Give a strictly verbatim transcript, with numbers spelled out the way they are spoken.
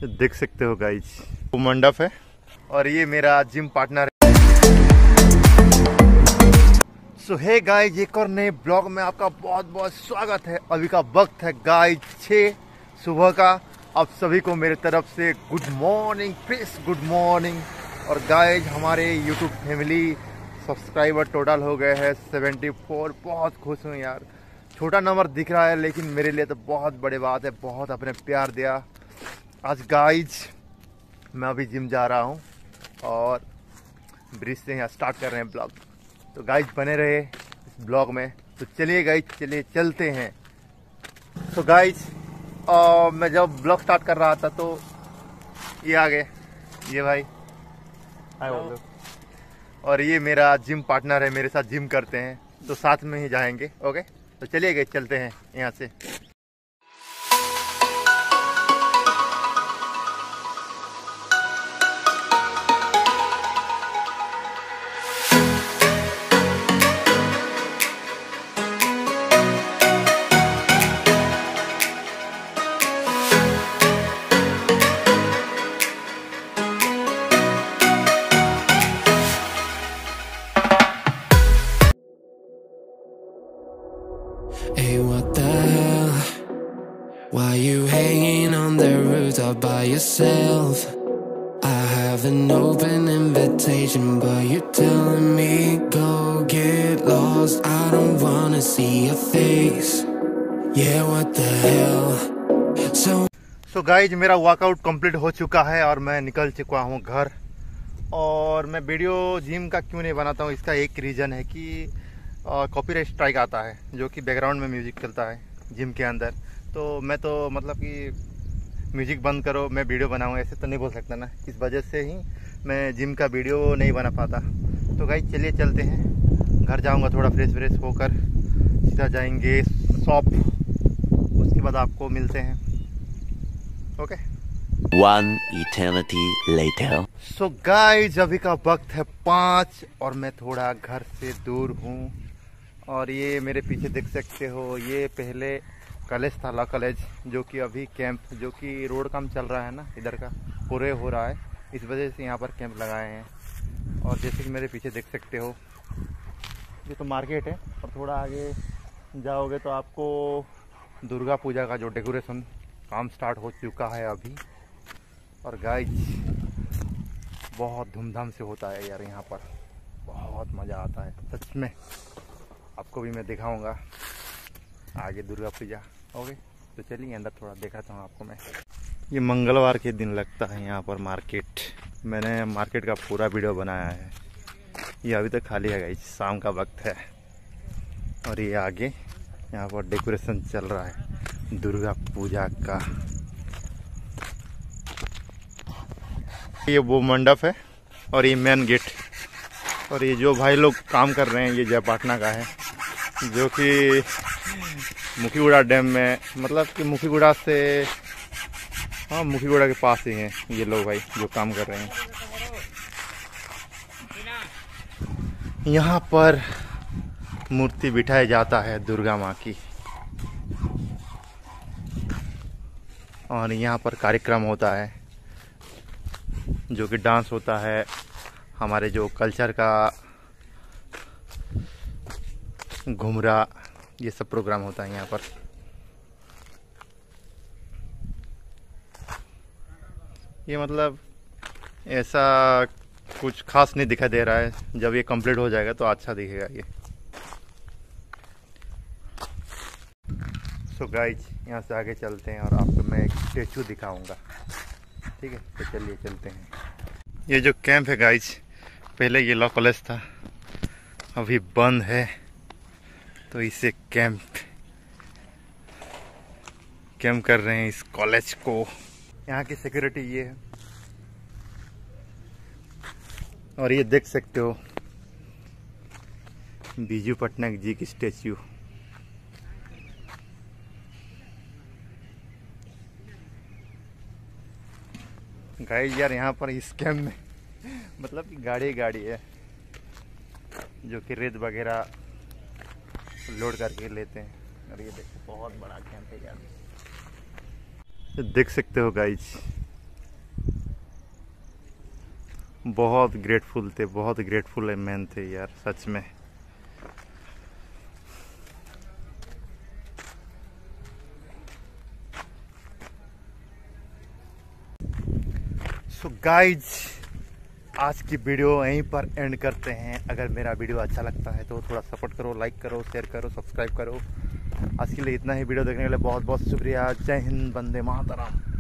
देख सकते हो गाइज, वो मंडप है और ये मेरा जिम पार्टनर है। सो हे गाइज, एक और नए ब्लॉग में आपका बहुत बहुत स्वागत है। अभी का वक्त है गाइज छः सुबह का। आप सभी को मेरे तरफ से good morning, please good morning. और गाइज हमारे यूट्यूब फैमिली सब्सक्राइबर टोटल हो गए हैं चौहत्तर। बहुत खुश हूँ यार। छोटा नंबर दिख रहा है लेकिन मेरे लिए तो बहुत बड़ी बात है। बहुत अपने प्यार दिया। आज गाइज मैं अभी जिम जा रहा हूँ और ब्रिज से यहाँ स्टार्ट कर रहे हैं ब्लॉग। तो गाइज बने रहे इस ब्लॉग में। तो चलिए गाइज, चलिए चलते हैं। तो गाइज मैं जब ब्लॉग स्टार्ट कर रहा था तो ये आ गए, ये भाई हाय बोलो। और ये मेरा जिम पार्टनर है, मेरे साथ जिम करते हैं तो साथ में ही जाएंगे। ओके, तो चलिए गाइज चलते हैं यहाँ से। Hey, what the hell? Why you hanging on the rooftop by yourself? I have an open invitation, but you're telling me go get lost. I don't wanna see your face. Yeah, what the hell? So so guys मेरा workout complete हो चुका है और मैं निकल चुका हूँ घर। और मैं वीडियो जिम का क्यों नहीं बनाता हूँ, इसका एक रीज़न है कि कॉपीराइट स्ट्राइक आता है, जो कि बैकग्राउंड में म्यूजिक चलता है जिम के अंदर। तो मैं तो मतलब कि म्यूजिक बंद करो मैं वीडियो बनाऊँ, ऐसे तो नहीं बोल सकता ना। इस वजह से ही मैं जिम का वीडियो नहीं बना पाता। तो गाइज चलिए चलते हैं। घर जाऊंगा थोड़ा फ्रेश फ्रेश होकर, सीधा जाएंगे शॉप। उसके बाद आपको मिलते हैं। Okay. One eternity later. So guys अभी का वक्त है पाँच और मैं थोड़ा घर से दूर हूँ। और ये मेरे पीछे देख सकते हो, ये पहले कॉलेज था, लॉ कॉलेज, जो कि अभी कैंप, जो कि रोड काम चल रहा है ना इधर का, पूरे हो रहा है, इस वजह से यहाँ पर कैंप लगाए हैं। और जैसे कि मेरे पीछे देख सकते हो, ये तो मार्केट है। और थोड़ा आगे जाओगे तो आपको दुर्गा पूजा का जो डेकोरेशन काम स्टार्ट हो चुका है अभी। और गाइज बहुत धूमधाम से होता है यार यहाँ पर, बहुत मज़ा आता है सच में। आपको भी मैं दिखाऊंगा आगे दुर्गा पूजा। ओके, तो चलिए अंदर थोड़ा दिखाता हूँ आपको मैं। ये मंगलवार के दिन लगता है यहाँ पर मार्केट। मैंने मार्केट का पूरा वीडियो बनाया है। ये अभी तक खाली है गाइज, शाम का वक्त है। और ये आगे यहाँ पर डेकोरेशन चल रहा है दुर्गा पूजा का। ये वो मंडप है और ये मेन गेट। और ये जो भाई लोग काम कर रहे हैं ये जयपाटना का है, जो कि मुखीगुड़ा डैम में, मतलब कि मुखीगुड़ा से, हाँ मुखीगुड़ा के पास ही हैं ये लोग भाई जो काम कर रहे हैं। यहाँ पर मूर्ति बिठाया जाता है दुर्गा माँ की। और यहाँ पर कार्यक्रम होता है, जो कि डांस होता है, हमारे जो कल्चर का घुमरा, ये सब प्रोग्राम होता है यहाँ पर। ये मतलब ऐसा कुछ खास नहीं दिखाई दे रहा है, जब ये कंप्लीट हो जाएगा तो अच्छा दिखेगा ये। सो गाइज यहाँ से आगे चलते हैं और आपको मैं एक स्टेचू दिखाऊंगा। ठीक है, तो चलिए चलते हैं। ये जो कैंप है गाइज, पहले ये लॉ कॉलेज था, अभी बंद है, तो इसे कैंप कैंप कर रहे हैं इस कॉलेज को। यहाँ की सिक्योरिटी ये है। और ये देख सकते हो बीजू पटनायक जी की स्टेच्यू। गाइस यार यहाँ पर इस कैंप में मतलब कि गाड़ी गाड़ी है, जो कि रेत वगैरह लोड करके लेते हैं। और ये देखो बहुत बड़ा कैंप है यार, देख सकते हो गाइस। बहुत ग्रेटफुल थे, बहुत ग्रेटफुल मैन थे यार सच में। सो गाइज आज की वीडियो यहीं पर एंड करते हैं। अगर मेरा वीडियो अच्छा लगता है तो थोड़ा सपोर्ट करो, लाइक करो, शेयर करो, सब्सक्राइब करो। आज के लिए इतना ही। वीडियो देखने के लिए बहुत बहुत शुक्रिया। जय हिंद, वंदे मातरम।